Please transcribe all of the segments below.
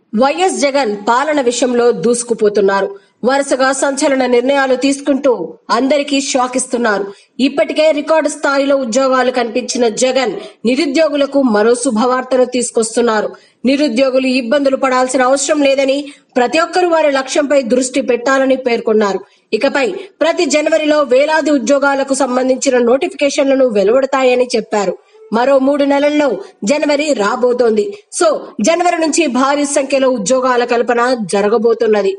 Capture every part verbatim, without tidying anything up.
YS Jagan పాలన విషయంలో దూసుకుపోతున్నారు. వరుసగా సంచలన నిర్ణయాలు తీసుకుంటూ అందరికీ షాక్ ఇస్తున్నారు. ఇప్పటికే రికార్డు స్థాయిలో ఉద్యోగాలు కల్పించిన జగన్ నిరుద్యోగులకు మరో శుభవార్తను తీసుకొస్తున్నారు. నిరుద్యోగులు ఇబ్బందులు పడాల్సిన అవసరం లేదని, ప్రతి ఒక్కరూ వారి లక్ష్యంపై దృష్టి పెట్టాలని పేర్కొన్నారు. ఇకపై ప్రతి జనవరిలో వేలాది ఉద్యోగాలకు సంబంధించిన నోటిఫికేషన్లను వెలువడతాయని చెప్పారు. మరో మూడు నెలల్లో జనవరి రాబోతోంది. సో జనవరి నుంచి భారీ సంఖ్యలో ఉద్యోగాల కల్పన జరగబోతున్నది.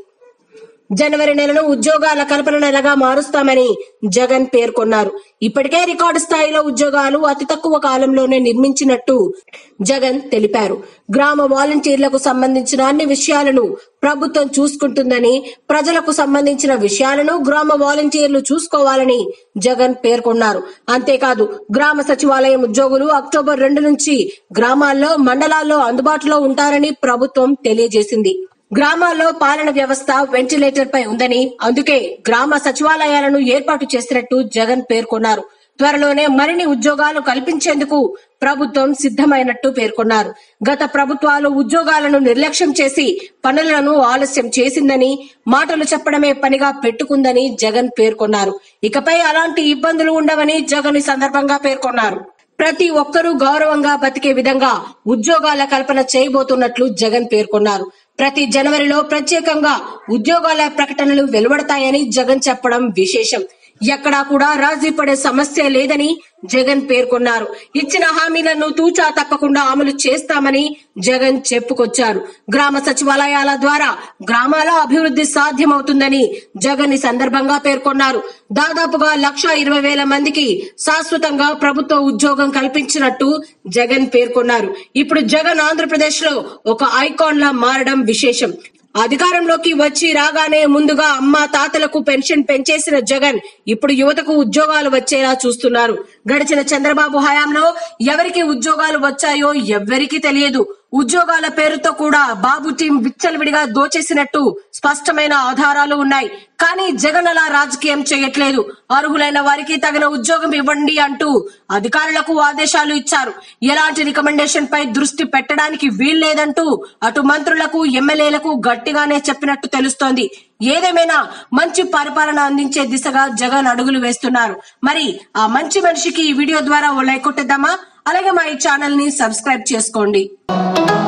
జనవరి నెలను ఉద్యోగాల కల్పన నెలగా మారుస్తామని జగన్ పేర్కొన్నారు. ఇప్పటికే రికార్డు స్థాయిలో ఉద్యోగాలు అతి తక్కువ కాలంలోనే నిర్మించినట్టు జగన్ తెలిపారు. గ్రామ వాలంటీర్లకు సంబంధించిన అన్ని విషయాలను ప్రభుత్వం చూసుకుంటుందని, ప్రజలకు సంబంధించిన విషయాలను గ్రామ వాలంటీర్లు చూసుకోవాలని జగన్ పేర్కొన్నారు. అంతేకాదు గ్రామ సచివాలయం ఉద్యోగులు అక్టోబర్ రెండు నుంచి గ్రామాల్లో, మండలాల్లో అందుబాటులో ఉంటారని ప్రభుత్వం తెలియజేసింది. గ్రామాల్లో పాలన వ్యవస్థ వెంటిలేటర్ పై ఉందని, అందుకే గ్రామ సచివాలయాలను ఏర్పాటు చేసినట్టు జగన్ పేర్కొన్నారు. త్వరలోనే మరిన్ని ఉద్యోగాలు కల్పించేందుకు ప్రభుత్వం సిద్ధమైనట్టు పేర్కొన్నారు. గత ప్రభుత్వాలు ఉద్యోగాలను నిర్లక్ష్యం చేసి పనులను ఆలస్యం చేసిందని, మాటలు చెప్పడమే పనిగా పెట్టుకుందని జగన్ పేర్కొన్నారు. ఇకపై అలాంటి ఇబ్బందులు ఉండవని జగన్ ఈ సందర్భంగా పేర్కొన్నారు. ప్రతి ఒక్కరూ గౌరవంగా బతికే విధంగా ఉద్యోగాల కల్పన చేయబోతున్నట్లు జగన్ పేర్కొన్నారు. ప్రతి జనవరిలో ప్రత్యేకంగా ఉద్యోగాల ప్రకటనలు వెలువడతాయని జగన్ చెప్పడం విశేషం. ఎక్కడా కూడా రాజీ పడే సమస్య లేదని జగన్ పేర్కొన్నారు. ఇచ్చిన హామీలను తూచా తప్పకుండా అమలు చేస్తామని జగన్ చెప్పుకొచ్చారు. గ్రామ సచివాలయాల ద్వారా గ్రామాల అభివృద్ధి సాధ్యమవుతుందని జగన్ ఈ సందర్భంగా పేర్కొన్నారు. దాదాపుగా లక్ష ఇరవై వేల మందికి శాశ్వతంగా ప్రభుత్వ ఉద్యోగం కల్పించినట్టు జగన్ పేర్కొన్నారు. ఇప్పుడు జగన్ ఆంధ్రప్రదేశ్ లో ఒక ఐకాన్ లా మారడం విశేషం. అధికారంలోకి వచ్చి రాగానే ముందుగా అమ్మా తాతలకు పెన్షన్ పెంచేసిన జగన్ ఇప్పుడు యువతకు ఉద్యోగాలు వచ్చేలా చూస్తున్నారు. గడిచిన చంద్రబాబు హయాంలో ఎవరికి ఉద్యోగాలు వచ్చాయో ఎవ్వరికీ తెలియదు. ఉద్యోగాల పేరుతో కూడా బాబు టీం విచ్చలవిడిగా దోచేసినట్టు స్పష్టమైన ఆధారాలు ఉన్నాయి. కానీ జగన్ అలా రాజకీయం చేయట్లేదు. అర్హులైన వారికి తగిన ఉద్యోగం ఇవ్వండి అంటూ అధికారులకు ఆదేశాలు ఇచ్చారు. ఎలాంటి రికమెండేషన్ పై దృష్టి పెట్టడానికి వీల్లేదంటూ అటు మంత్రులకు, ఎమ్మెల్యేలకు గట్టిగానే చెప్పినట్టు తెలుస్తోంది. ఏదేమైనా మంచి పరిపాలన అందించే దిశగా జగన్ అడుగులు వేస్తున్నారు. మరి ఆ మంచి మనిషికి ఈ వీడియో ద్వారా ఓ లైక్ కొట్టేద్దామా? అలాగే మా ఈ ఛానల్ ని సబ్స్క్రైబ్ చేసుకోండి.